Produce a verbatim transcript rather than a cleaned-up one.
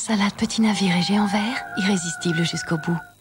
Salade petit navire et géant vert, irrésistible jusqu'au bout.